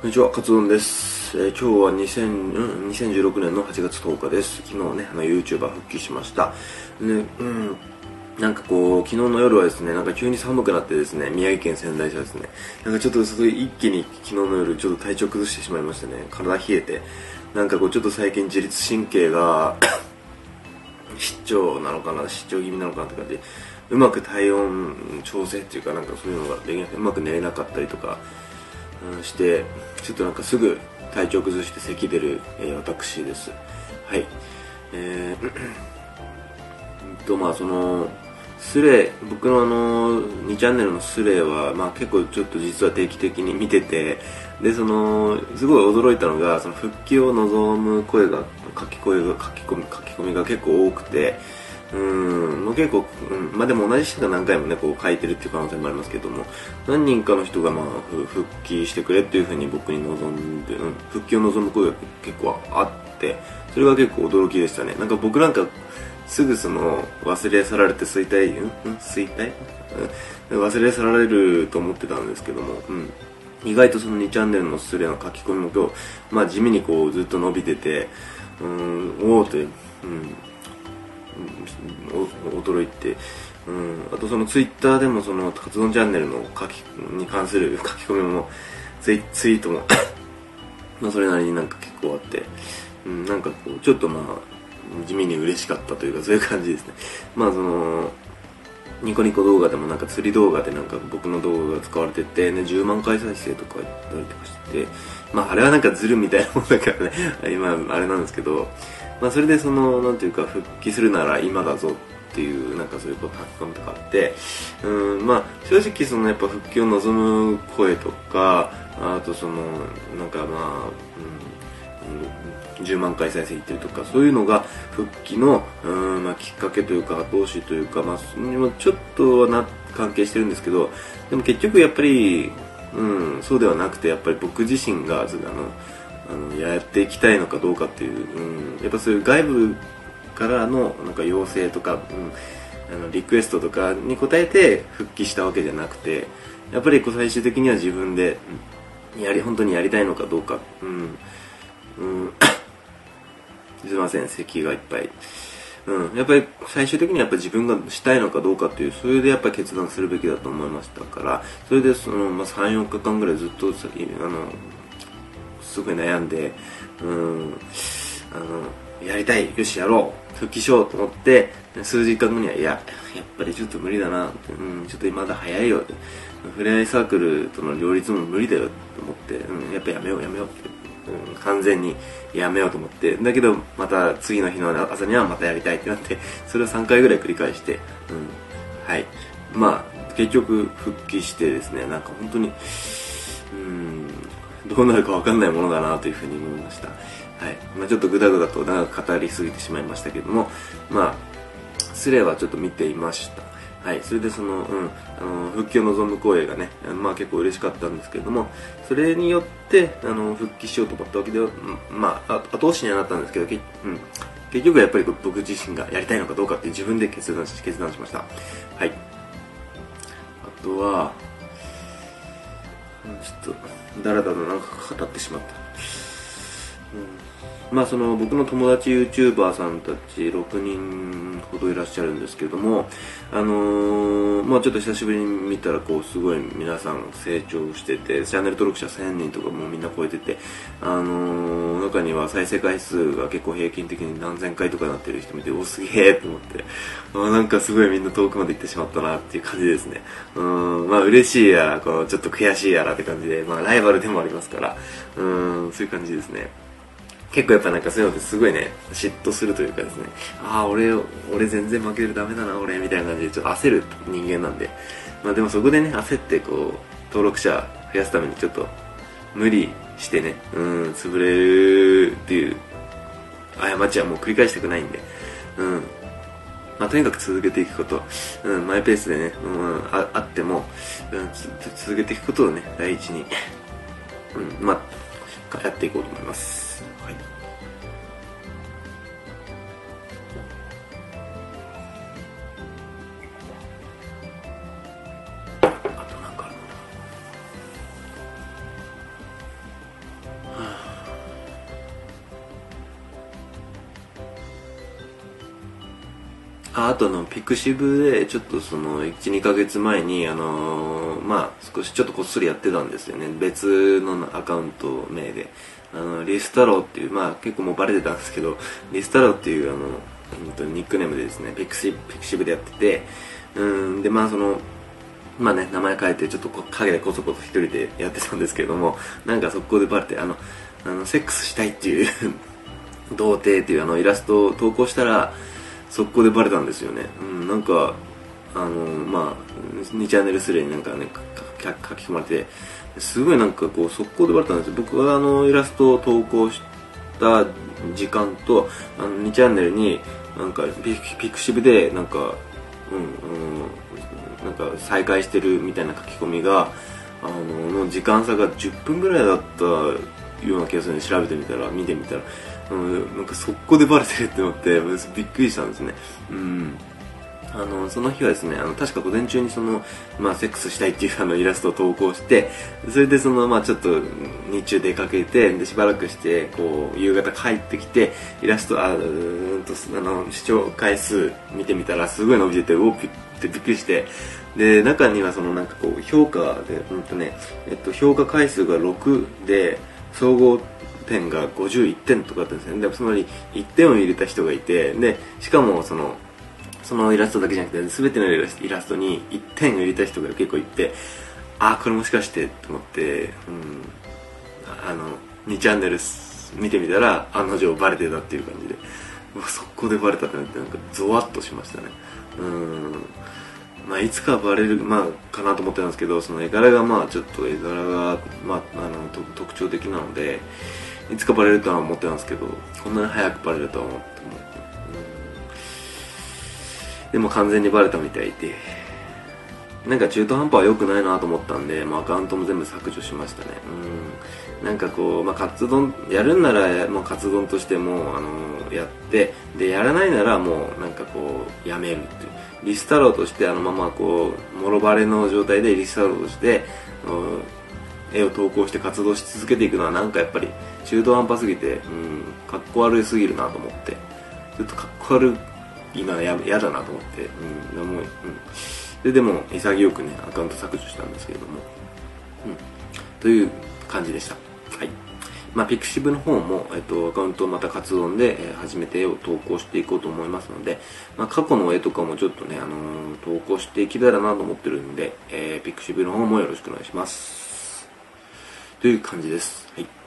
こんにちは、カツ丼です。今日は2016年の8月10日です。昨日ね、YouTuber 復帰しました。で、なんかこう、昨日の夜はですね、なんか急に寒くなってですね、宮城県仙台市はですね、なんかちょっとすごい一気に昨日の夜ちょっと体調崩してしまいましてね、体冷えて、なんかこうちょっと最近自律神経が失調なのかな、失調気味なのかなって感じで、うまく体温調整っていうかなんかそういうのができなくて、うまく寝れなかったりとか、して、ちょっとなんかすぐ体調崩して咳出る、私です。はい。まあその、僕の2チャンネルのスレは、まあ結構ちょっと実は定期的に見てて、で、すごい驚いたのが、その復帰を望む書き込みが結構多くて、もう結構、まあでも同じ人が何回もね、こう書いてるっていう可能性もありますけども、何人かの人がまあ、復帰してくれっていうふうに僕に望んで、復帰を望む声が結構あって、それが結構驚きでしたね。なんか僕なんか、すぐ忘れ去られて忘れ去られると思ってたんですけども、意外とその2チャンネルのスレの書き込みも今日、まあ地味にこうずっと伸びてて、おおって、驚いて、あとそのツイッターでもそのカツ丼チャンネルのに関する書き込みもツイートもまあそれなりになんか結構あって、なんかこうちょっとまあ地味に嬉しかったというかそういう感じですね。まあニコニコ動画でもなんか釣り動画でなんか僕の動画が使われてて、ね、10万回再生とか言ったりとかしてて、まああれはなんかズルみたいなもんだからね今あれなんですけど、まあそれでなんていうか復帰するなら今だぞっていうなんかそういう書き込みとかあって、まあ正直やっぱ復帰を望む声とか、あとなんかまあ、10万回再生いってるとかそういうのが復帰のまあ、きっかけというか後押しというか、まあ、ちょっとは関係してるんですけど、でも結局やっぱり、そうではなくてやっぱり僕自身がやっていきたいのかどうかっていう、やっぱそういう外部からのなんか要請とか、リクエストとかに応えて復帰したわけじゃなくて、やっぱり最終的には自分で本当にやりたいのかどうか、すいません、咳がいっぱい。やっぱり最終的にはやっぱ自分がしたいのかどうかっていう、それでやっぱり決断するべきだと思いましたから、それでまあ、3、4日間ぐらいずっとすごい悩んで、やりたい、よしやろう、復帰しようと思って、数時間後には、いや、やっぱりちょっと無理だな、ちょっとまだ早いよって、ふれあいサークルとの両立も無理だよと思って、やっぱやめようって、完全にやめようと思って、だけどまた次の日の朝にはまたやりたいってなって、それを3回ぐらい繰り返して、はい。まあ、結局復帰してですね、なんか本当に、どうなるかわかんないものだなというふうに思いました。はい。まあちょっとグダグダと長く語りすぎてしまいましたけども、まあ、スレはちょっと見ていました。はい。それで復帰を望む声がね、まあ結構嬉しかったんですけれども、それによって、復帰しようと思ったわけでは、まあ、後押しにはなったんですけど、結局やっぱり僕自身がやりたいのかどうかって自分で決断しました。はい。あとは、ちょっと、だらだらなんか語ってしまった。まあ僕の友達 YouTuber さんたち6人ほどいらっしゃるんですけども、まあちょっと久しぶりに見たらこうすごい皆さん成長してて、チャンネル登録者1000人とかもうみんな超えてて、中には再生回数が結構平均的に何千回とかなってる人見て、お、すげえと思って、なんかすごいみんな遠くまで行ってしまったなっていう感じですね。まあ嬉しいやら、ちょっと悔しいやらって感じで、まあライバルでもありますから、そういう感じですね。結構やっぱなんかそういうのってすごいね、嫉妬するというかですね、俺全然負けるダメだな俺みたいな感じでちょっと焦る人間なんで、まあでもそこでね、焦ってこう、登録者増やすためにちょっと無理してね、潰れるっていう過ちはもう繰り返したくないんで、まあとにかく続けていくこと、マイペースでね、あっても、続けていくことをね、第一に、まあ、やっていこうと思います。はい。あとなんかあとピクシブでちょっとその1、2ヶ月前に少しちょっとこっそりやってたんですよね。別のアカウント名で。リスタローっていう、結構もうバレてたんですけど、リスタローっていうニックネームでですね、ピクシブでやってて、で、名前変えてちょっと影でこそこそ一人でやってたんですけれども、なんか速攻でバレて、セックスしたいっていう童貞っていうイラストを投稿したら、速攻でバレたんですよね。なんか、2チャンネルスレになんかね、書き込まれて、すごいなんかこう、速攻でバレたんですよ。僕はイラストを投稿した時間と、2チャンネルに、なんか、ピクシブで、なんか再開してるみたいな書き込みが、の時間差が10分ぐらいだったような気がするので、見てみたら、なんか速攻でバレてるって思って、びっくりしたんですね。その日はですね、確か午前中にセックスしたいっていうイラストを投稿して、それでちょっと日中出かけて、で、しばらくして、こう、夕方帰ってきて、イラスト、視聴回数見てみたら、すごい伸びてて、ってびっくりして、で、中には評価で、評価回数が6で、総合点が51点とかだったんですね。で、つまり1点を入れた人がいて、で、しかもそのイラストだけじゃなくて、全てのイラストに1点を入れた人が結構いて、これもしかしてと思って、2チャンネル見てみたら、案の定バレてたっていう感じで、速攻でバレたってなって、なんかゾワッとしましたね。いつかバレる、かなと思ってたんですけど、その絵柄がちょっと絵柄が、特徴的なので、いつかバレるとは思ってたんですけど、こんなに早くバレるとは思っても、でも完全にバレたみたいで、なんか中途半端は良くないなと思ったんで、アカウントも全部削除しましたね。なんかこう、カツ丼、やるんならもうカツ丼としても、やって、で、やらないならもうなんかこう、やめるっていう。リスタローとしてこう、もろバレの状態でリスタローとして、絵を投稿して活動し続けていくのはなんかやっぱり中途半端すぎて、かっこ悪すぎるなと思って、ちょっとかっこ悪いのは嫌だなと思って、でも潔くね、アカウント削除したんですけれども、という感じでした。はい。ピクシブの方も、アカウントをまた活動で、初めて絵を投稿していこうと思いますので、過去の絵とかもちょっとね、投稿していけたらなと思ってるんで、ピクシブの方もよろしくお願いします。という感じです。はい。